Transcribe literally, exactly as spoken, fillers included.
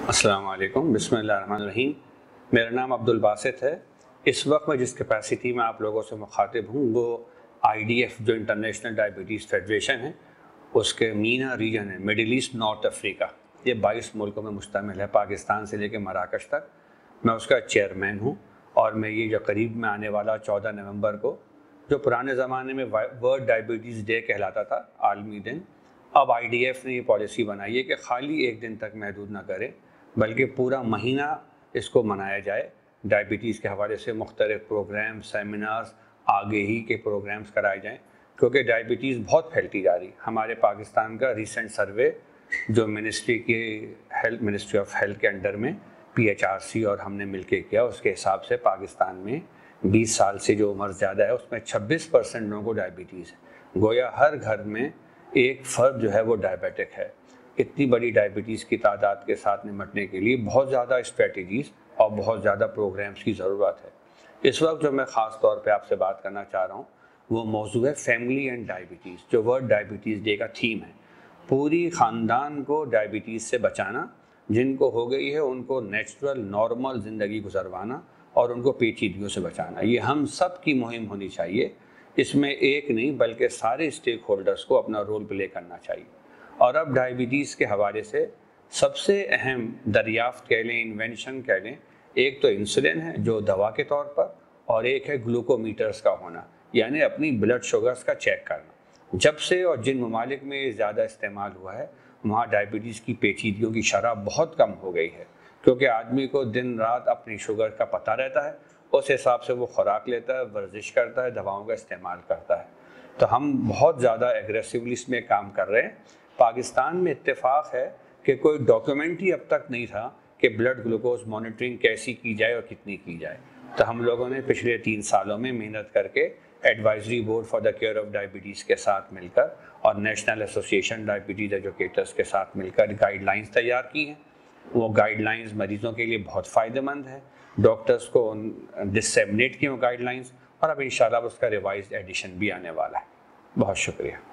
السلام علیکم، بسم اللہ الرحمن الرحیم۔ میرا نام عبدل باسط ہے۔ اس وقت میں جس کیپیسٹی میں آپ لوگوں سے مخاطب ہوں وہ آئی ڈی ایف جو انٹرنیشنل ڈائبٹیز فیڈریشن ہے اس کے مینا ریجن ہے، مڈل ایسٹ نارتھ افریقہ۔ یہ بائیس ملکوں میں مشتمل ہے، پاکستان سے لے کے مراکش تک۔ میں اس کا چیئرمین ہوں اور میں یہ جو قریب میں آنے والا چودہ نومبر کو، جو پرانے زمانے میں ورلڈ ڈائبٹیز ڈے کہلاتا تھا، عالمی دن، اب آئی ڈی ایف نے یہ پالیسی بنائی ہے کہ خالی ایک دن تک محدود نہ کرے بلکہ پورا مہینہ اس کو منایا جائے۔ ڈائبٹیز کے حوالے سے مختلف پروگرام، سیمینارز، آگہی کے پروگرامز کرائے جائیں، کیونکہ ڈائبٹیز بہت پھیلتی جا رہی۔ ہمارے پاکستان کا ریسنٹ سروے جو منسٹری کے ہیلتھ منسٹری آف ہیلتھ کے انڈر میں پی ایچ آر سی اور ہم نے مل کے کیا، اس کے حساب سے پاکستان میں بیس سال سے جو عمر زیادہ ہے اس میں چھبیس پرسنٹ لوگوں کو ڈائبٹیز ہے۔ گویا ہر گھر میں ایک فرد جو ہے وہ ڈائبیٹک ہے۔ اتنی بڑی ڈائبٹیز کی تعداد کے ساتھ نمٹنے کے لیے بہت زیادہ اسٹریٹجیز اور بہت زیادہ پروگرامز کی ضرورت ہے۔ اس وقت جو میں خاص طور پہ آپ سے بات کرنا چاہ رہا ہوں وہ موضوع ہے فیملی اینڈ ڈائبٹیز، جو ورلڈ ڈائبٹیز ڈے کا تھیم ہے۔ پوری خاندان کو ڈائبٹیز سے بچانا، جن کو ہو گئی ہے ان کو نیچرل نارمل زندگی گزروانا اور ان کو پیچیدگیوں سے بچانا، یہ ہم سب کی مہم ہونی چاہیے۔ اس میں ایک نہیں بلکہ سارے اسٹیک ہولڈرز کو اپنا رول پلے کرنا چاہیے۔ اور اب ڈائبٹیز کے حوالے سے سب سے اہم دریافت کہہ لیں، انوینشن کہہ لیں، ایک تو انسولن ہے جو دوا کے طور پر، اور ایک ہے گلوکومیٹرز کا ہونا، یعنی اپنی بلڈ شوگرز کا چیک کرنا۔ جب سے اور جن ممالک میں زیادہ استعمال ہوا ہے وہاں ڈائبٹیز کی پیچیدگیوں کی شرح بہت کم ہو گئی ہے، کیونکہ آدمی کو دن رات اپنی شوگر کا پتہ رہتا ہے، اس حساب سے وہ خوراک لیتا ہے، ورزش کرتا ہے، دواؤں کا استعمال کرتا ہے۔ تو ہم بہت زیادہ ایگریسولی اس میں کام کر رہے ہیں۔ پاکستان میں اتفاق ہے کہ کوئی ڈاکیومنٹ ہی اب تک نہیں تھا کہ بلڈ گلوکوز مانیٹرنگ کیسی کی جائے اور کتنی کی جائے۔ تو ہم لوگوں نے پچھلے تین سالوں میں محنت کر کے advisory board for the care of diabetes کے ساتھ مل کر اور نیشنل ایسوسیشن ڈائبٹیز ایجوکیٹرز کے ساتھ مل کر گائیڈ لائنز تیار کی ہیں۔ وہ گائیڈ لائنز مریضوں کے لیے بہت فائدہ مند ہیں، ڈاکٹرز کو ڈسیمنیٹ کی وہ گائیڈ لائنز، اور اب انشاءاللہ اس کا ریوائزڈ ایڈیشن بھی آنے والا ہے۔ بہت شکریہ۔